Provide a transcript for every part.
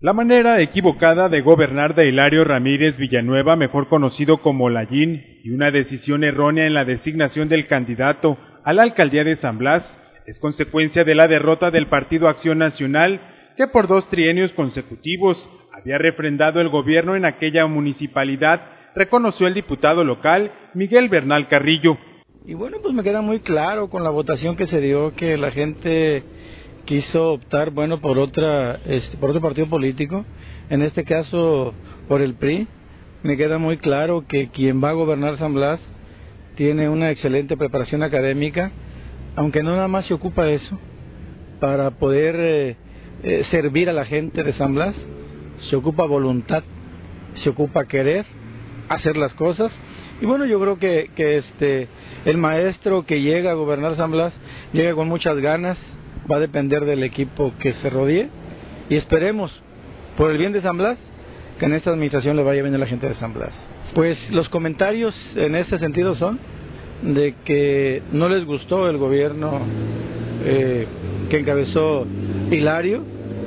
La manera equivocada de gobernar de Hilario Ramírez Villanueva, mejor conocido como Layín, y una decisión errónea en la designación del candidato a la alcaldía de San Blas, es consecuencia de la derrota del Partido Acción Nacional, que por 2 trienios consecutivos había refrendado el gobierno en aquella municipalidad, reconoció el diputado local Miguel Bernal Carrillo. Y bueno, pues me queda muy claro con la votación que se dio que la gente quiso optar, bueno, por otro partido político, en este caso por el PRI. Me queda muy claro que quien va a gobernar San Blas tiene una excelente preparación académica, aunque no nada más se ocupa de eso, para poder servir a la gente de San Blas, se ocupa voluntad, se ocupa querer hacer las cosas. Y bueno, yo creo que el maestro que llega a gobernar San Blas llega con muchas ganas. Va a depender del equipo que se rodee y esperemos, por el bien de San Blas, que en esta administración le vaya bien a la gente de San Blas. Pues los comentarios en ese sentido son de que no les gustó el gobierno que encabezó Hilario.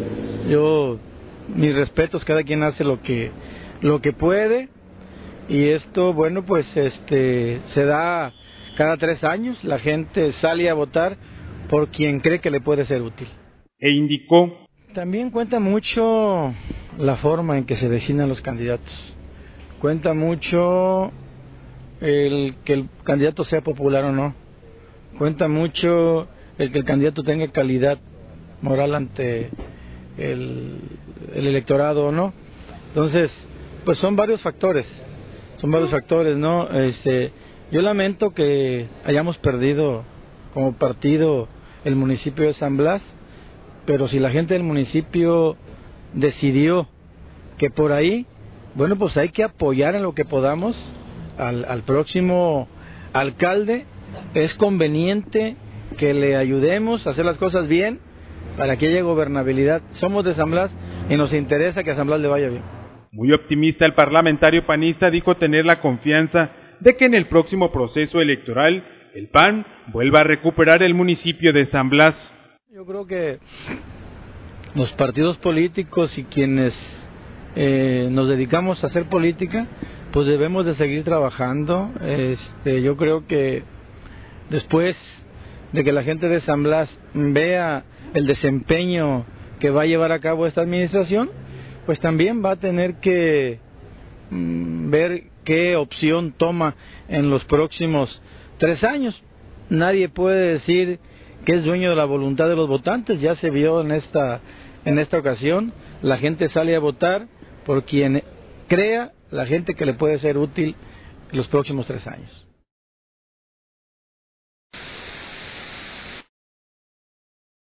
Mis respetos, cada quien hace lo que puede, y esto, bueno, pues se da cada 3 años, la gente sale a votar por quien cree que le puede ser útil. E indicó: también cuenta mucho la forma en que se designan los candidatos, cuenta mucho que el candidato sea popular o no, cuenta mucho el que el candidato tenga calidad moral ante el electorado o no. Entonces, pues son varios factores, ¿no? Yo lamento que hayamos perdido como partido el municipio de San Blas, pero si la gente del municipio decidió que por ahí, bueno, pues hay que apoyar en lo que podamos al próximo alcalde. Es conveniente que le ayudemos a hacer las cosas bien para que haya gobernabilidad. Somos de San Blas y nos interesa que a San Blas le vaya bien. Muy optimista, el parlamentario panista dijo tener la confianza de que en el próximo proceso electoral el PAN vuelva a recuperar el municipio de San Blas. Yo creo que los partidos políticos y quienes nos dedicamos a hacer política, pues debemos de seguir trabajando. Yo creo que después de que la gente de San Blas vea el desempeño que va a llevar a cabo esta administración, pues también va a tener que ver qué opción toma en los próximos 3 años. Nadie puede decir que es dueño de la voluntad de los votantes. Ya se vio en esta ocasión, la gente sale a votar por quien crea la gente que le puede ser útil en los próximos 3 años.